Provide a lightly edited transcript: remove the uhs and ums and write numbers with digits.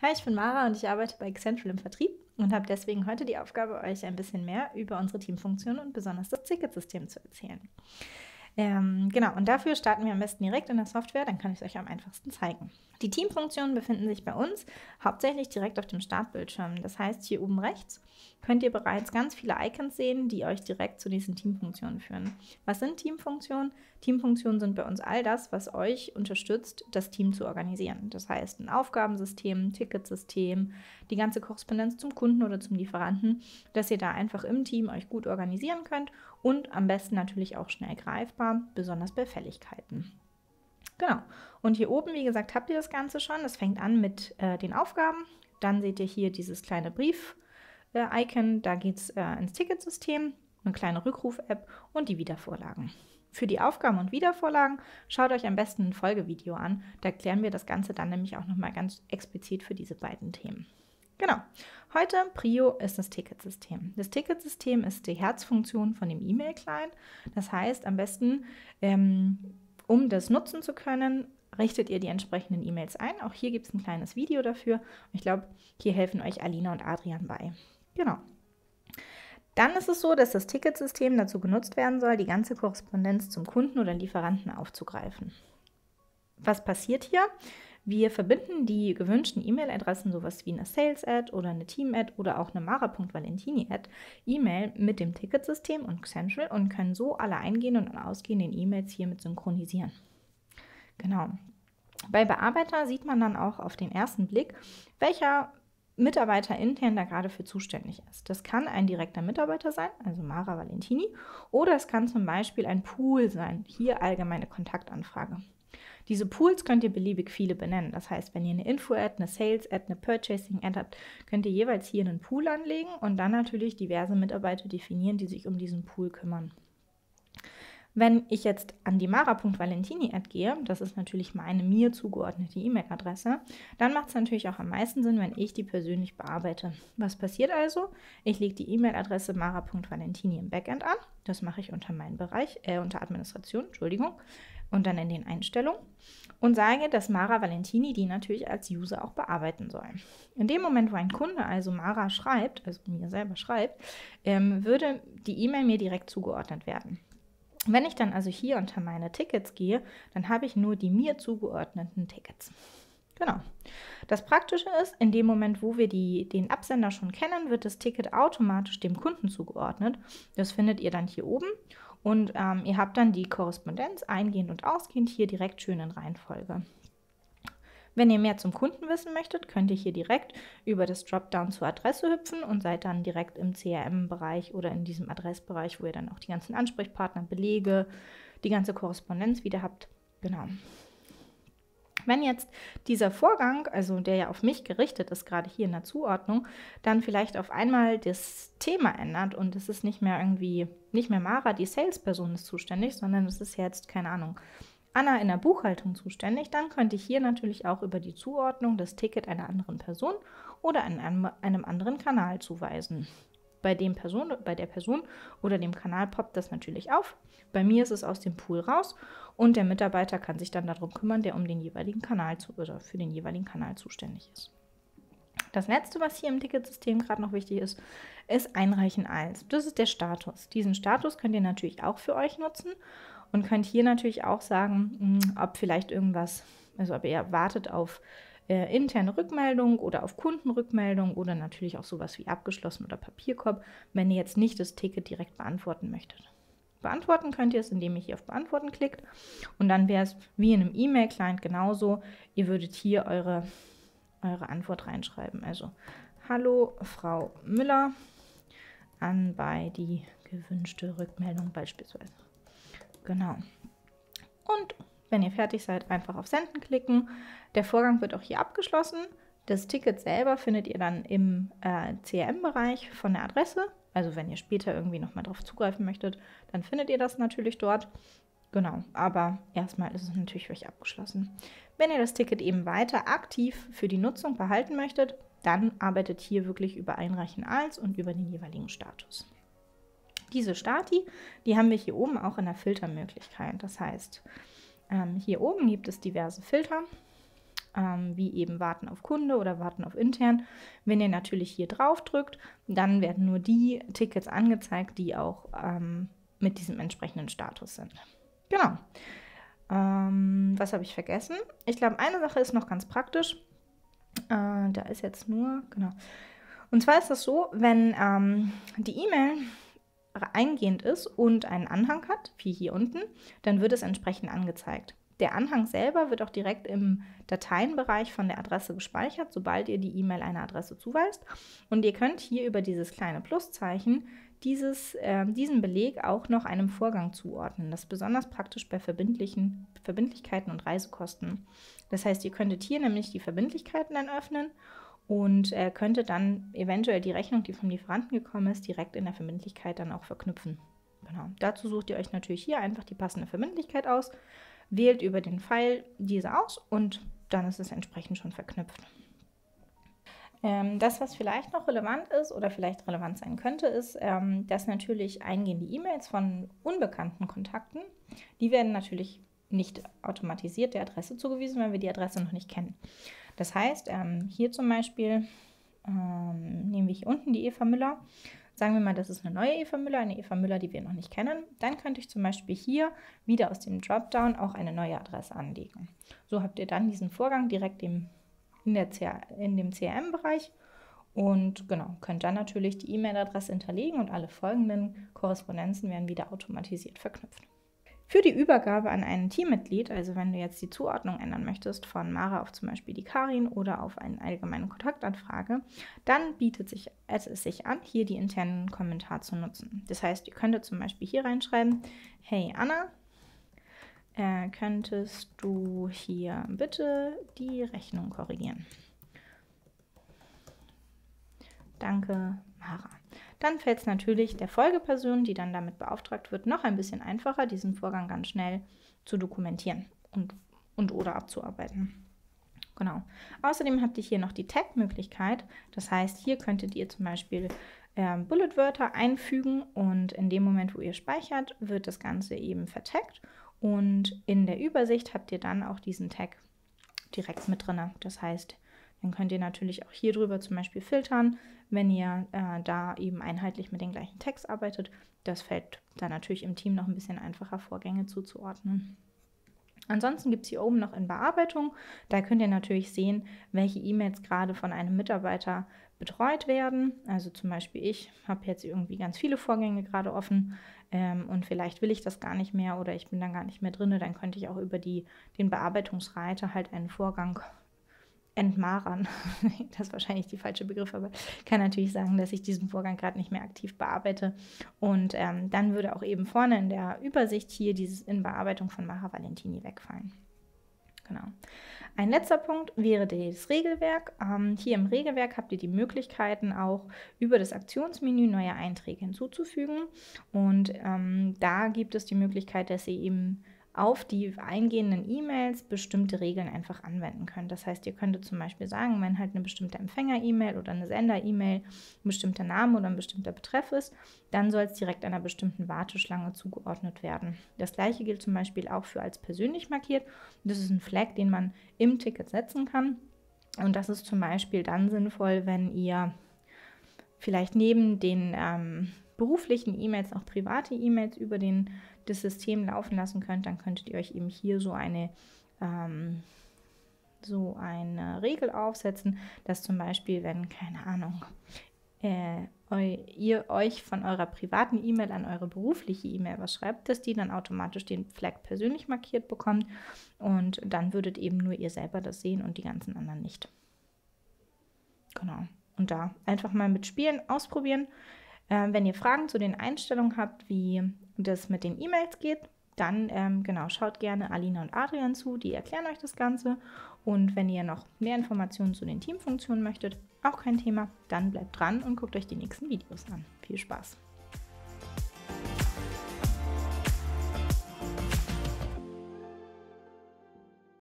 Hi, ich bin Mara und ich arbeite bei Xentral im Vertrieb und habe deswegen heute die Aufgabe, euch ein bisschen mehr über unsere Teamfunktion und besonders das Ticketsystem zu erzählen. Genau, und dafür starten wir am besten direkt in der Software, dann kann ich es euch am einfachsten zeigen. Die Teamfunktionen befinden sich bei uns hauptsächlich direkt auf dem Startbildschirm. Das heißt, hier oben rechts könnt ihr bereits ganz viele Icons sehen, die euch direkt zu diesen Teamfunktionen führen. Was sind Teamfunktionen? Teamfunktionen sind bei uns all das, was euch unterstützt, das Team zu organisieren. Das heißt, ein Aufgabensystem, ein Ticketsystem, die ganze Korrespondenz zum Kunden oder zum Lieferanten, dass ihr da einfach im Team euch gut organisieren könnt und am besten natürlich auch schnell greifbar, besonders bei Fälligkeiten. Genau. Und hier oben, wie gesagt, habt ihr das Ganze schon. Das fängt an mit den Aufgaben. Dann seht ihr hier dieses kleine Brief-Icon. Da geht es ins Ticketsystem, eine kleine Rückruf-App und die Wiedervorlagen. Für die Aufgaben und Wiedervorlagen schaut euch am besten ein Folgevideo an. Da klären wir das Ganze dann nämlich auch nochmal ganz explizit für diese beiden Themen. Genau. Heute Prio ist das Ticketsystem. Das Ticketsystem ist die Herzfunktion von dem E-Mail-Client. Das heißt, am besten, um das nutzen zu können, richtet ihr die entsprechenden E-Mails ein. Auch hier gibt es ein kleines Video dafür. Ich glaube, hier helfen euch Alina und Adrian bei. Genau. Dann ist es so, dass das Ticketsystem dazu genutzt werden soll, die ganze Korrespondenz zum Kunden oder Lieferanten aufzugreifen. Was passiert hier? Wir verbinden die gewünschten E-Mail-Adressen, sowas wie eine Sales-Ad oder eine Team-Ad oder auch eine Mara.Valentini-Ad, E-Mail mit dem Ticketsystem und Xentral und können so alle eingehenden und ausgehenden E-Mails hiermit synchronisieren. Genau. Bei Bearbeiter sieht man dann auch auf den ersten Blick, welcher Mitarbeiter intern da gerade für zuständig ist. Das kann ein direkter Mitarbeiter sein, also Mara Valentini, oder es kann zum Beispiel ein Pool sein, hier allgemeine Kontaktanfrage. Diese Pools könnt ihr beliebig viele benennen. Das heißt, wenn ihr eine Info-Ad, eine Sales-Ad, eine Purchasing-Ad habt, könnt ihr jeweils hier einen Pool anlegen und dann natürlich diverse Mitarbeiter definieren, die sich um diesen Pool kümmern. Wenn ich jetzt an die Mara.Valentini-Ad gehe, das ist natürlich meine mir zugeordnete E-Mail-Adresse, dann macht es natürlich auch am meisten Sinn, wenn ich die persönlich bearbeite. Was passiert also? Ich lege die E-Mail-Adresse Mara.Valentini im Backend an. Das mache ich unter meinem Bereich, unter Administration, und dann in den Einstellungen und sage, dass Mara Valentini die natürlich als User auch bearbeiten soll. In dem Moment, wo ein Kunde also Mara schreibt, also mir selber schreibt, würde die E-Mail mir direkt zugeordnet werden. Wenn ich dann also hier unter meine Tickets gehe, dann habe ich nur die mir zugeordneten Tickets. Genau. Das Praktische ist, in dem Moment, wo wir den Absender schon kennen, wird das Ticket automatisch dem Kunden zugeordnet. Das findet ihr dann hier oben und ihr habt dann die Korrespondenz eingehend und ausgehend hier direkt schön in Reihenfolge. Wenn ihr mehr zum Kunden wissen möchtet, könnt ihr hier direkt über das Dropdown zur Adresse hüpfen und seid dann direkt im CRM-Bereich oder in diesem Adressbereich, wo ihr dann auch die ganzen Ansprechpartner, Belege, die ganze Korrespondenz wieder habt. Genau. Wenn jetzt dieser Vorgang, also der ja auf mich gerichtet ist, gerade hier in der Zuordnung, dann vielleicht auf einmal das Thema ändert und es ist nicht mehr Mara, die Salesperson ist zuständig, sondern es ist jetzt, keine Ahnung, Anna in der Buchhaltung zuständig, dann könnte ich hier natürlich auch über die Zuordnung das Ticket einer anderen Person oder einem anderen Kanal zuweisen. Bei der Person oder dem Kanal poppt das natürlich auf. Bei mir ist es aus dem Pool raus und der Mitarbeiter kann sich dann darum kümmern, der um den jeweiligen Kanal oder für den jeweiligen Kanal zuständig ist. Das letzte, was hier im Ticketsystem gerade noch wichtig ist, ist Einreichen als. Das ist der Status. Diesen Status könnt ihr natürlich auch für euch nutzen und könnt hier natürlich auch sagen, ob vielleicht irgendwas, also ob ihr wartet auf interne Rückmeldung oder auf Kundenrückmeldung oder natürlich auch sowas wie abgeschlossen oder Papierkorb, wenn ihr jetzt nicht das Ticket direkt beantworten möchtet. Beantworten könnt ihr es, indem ihr hier auf Beantworten klickt und dann wäre es wie in einem E-Mail-Client genauso, ihr würdet hier eure Antwort reinschreiben. Also, hallo Frau Müller, anbei die gewünschte Rückmeldung beispielsweise. Genau. Und wenn ihr fertig seid, einfach auf Senden klicken. Der Vorgang wird auch hier abgeschlossen. Das Ticket selber findet ihr dann im CRM-Bereich von der Adresse. Also wenn ihr später irgendwie nochmal drauf zugreifen möchtet, dann findet ihr das natürlich dort. Genau, aber erstmal ist es natürlich für euch abgeschlossen. Wenn ihr das Ticket eben weiter aktiv für die Nutzung behalten möchtet, dann arbeitet hier wirklich über Einreichen als und über den jeweiligen Status. Diese Stati, die haben wir hier oben auch in der Filtermöglichkeit. Das heißt, hier oben gibt es diverse Filter. wie eben Warten auf Kunde oder Warten auf intern. Wenn ihr natürlich hier drauf drückt, dann werden nur die Tickets angezeigt, die auch mit diesem entsprechenden Status sind. Genau. Was habe ich vergessen? Ich glaube, eine Sache ist noch ganz praktisch. Da ist jetzt nur, genau. Und zwar ist das so, wenn die E-Mail eingehend ist und einen Anhang hat, wie hier unten, dann wird es entsprechend angezeigt. Der Anhang selber wird auch direkt im Dateienbereich von der Adresse gespeichert, sobald ihr die E-Mail einer Adresse zuweist. Und ihr könnt hier über dieses kleine Pluszeichen diesen Beleg auch noch einem Vorgang zuordnen. Das ist besonders praktisch bei Verbindlichkeiten und Reisekosten. Das heißt, ihr könntet hier nämlich die Verbindlichkeiten dann öffnen und könntet dann eventuell die Rechnung, die vom Lieferanten gekommen ist, direkt in der Verbindlichkeit dann auch verknüpfen. Genau. Dazu sucht ihr euch natürlich hier einfach die passende Verbindlichkeit aus, wählt über den Pfeil diese aus und dann ist es entsprechend schon verknüpft. Das, was vielleicht noch relevant ist oder vielleicht relevant sein könnte, ist, dass natürlich eingehende E-Mails von unbekannten Kontakten, die werden natürlich nicht automatisiert der Adresse zugewiesen, weil wir die Adresse noch nicht kennen. Das heißt, hier zum Beispiel nehmen wir hier unten die Eva Müller. Sagen wir mal, das ist eine neue Eva Müller, die wir noch nicht kennen. Dann könnte ich zum Beispiel hier wieder aus dem Dropdown auch eine neue Adresse anlegen. So habt ihr dann diesen Vorgang direkt in dem CRM-Bereich und genau, könnt dann natürlich die E-Mail-Adresse hinterlegen und alle folgenden Korrespondenzen werden wieder automatisiert verknüpft. Für die Übergabe an ein Teammitglied, also wenn du jetzt die Zuordnung ändern möchtest von Mara auf zum Beispiel die Karin oder auf eine allgemeine Kontaktanfrage, dann bietet es sich an, hier die internen Kommentare zu nutzen. Das heißt, ihr könntet zum Beispiel hier reinschreiben, hey Anna, könntest du hier bitte die Rechnung korrigieren? Danke, Mara. Dann fällt es natürlich der Folgeperson, die dann damit beauftragt wird, noch ein bisschen einfacher, diesen Vorgang ganz schnell zu dokumentieren und oder abzuarbeiten. Genau. Außerdem habt ihr hier noch die Tag-Möglichkeit. Das heißt, hier könntet ihr zum Beispiel Bullet-Wörter einfügen und in dem Moment, wo ihr speichert, wird das Ganze eben vertaggt. Und in der Übersicht habt ihr dann auch diesen Tag direkt mit drin. Das heißt, dann könnt ihr natürlich auch hier drüber zum Beispiel filtern, wenn ihr da eben einheitlich mit den gleichen Tags arbeitet. Das fällt dann natürlich im Team noch ein bisschen einfacher, Vorgänge zuzuordnen. Ansonsten gibt es hier oben noch in Bearbeitung. Da könnt ihr natürlich sehen, welche E-Mails gerade von einem Mitarbeiter betreut werden. Also zum Beispiel ich habe jetzt irgendwie ganz viele Vorgänge gerade offen und vielleicht will ich das gar nicht mehr oder ich bin dann gar nicht mehr drin. Dann könnte ich auch über den Bearbeitungsreiter halt einen Vorgang entmarern. Das ist wahrscheinlich die falsche Begriff, aber ich kann natürlich sagen, dass ich diesen Vorgang gerade nicht mehr aktiv bearbeite. Und dann würde auch eben vorne in der Übersicht hier dieses in Bearbeitung von Mara Valentini wegfallen. Genau. Ein letzter Punkt wäre das Regelwerk. Hier im Regelwerk habt ihr die Möglichkeiten, auch über das Aktionsmenü neue Einträge hinzuzufügen. Und da gibt es die Möglichkeit, dass ihr eben auf die eingehenden E-Mails bestimmte Regeln einfach anwenden könnt. Das heißt, ihr könntet zum Beispiel sagen, wenn halt eine bestimmte Empfänger-E-Mail oder eine Sender-E-Mail ein bestimmter Name oder ein bestimmter Betreff ist, dann soll es direkt einer bestimmten Warteschlange zugeordnet werden. Das gleiche gilt zum Beispiel auch für als persönlich markiert. Das ist ein Flag, den man im Ticket setzen kann. Und das ist zum Beispiel dann sinnvoll, wenn ihr vielleicht neben den beruflichen E-Mails auch private E-Mails über das System laufen lassen könnt, dann könntet ihr euch eben hier so eine Regel aufsetzen, dass zum Beispiel, wenn, keine Ahnung, ihr euch von eurer privaten E-Mail an eure berufliche E-Mail was schreibt, dass die dann automatisch den Flag persönlich markiert bekommt und dann würdet eben nur ihr selber das sehen und die ganzen anderen nicht. Genau. Und da einfach mal mitspielen, ausprobieren. Wenn ihr Fragen zu den Einstellungen habt, wie das mit den E-Mails geht, dann schaut gerne Alina und Adrian zu, die erklären euch das Ganze. Und wenn ihr noch mehr Informationen zu den Teamfunktionen möchtet, auch kein Thema, dann bleibt dran und guckt euch die nächsten Videos an. Viel Spaß!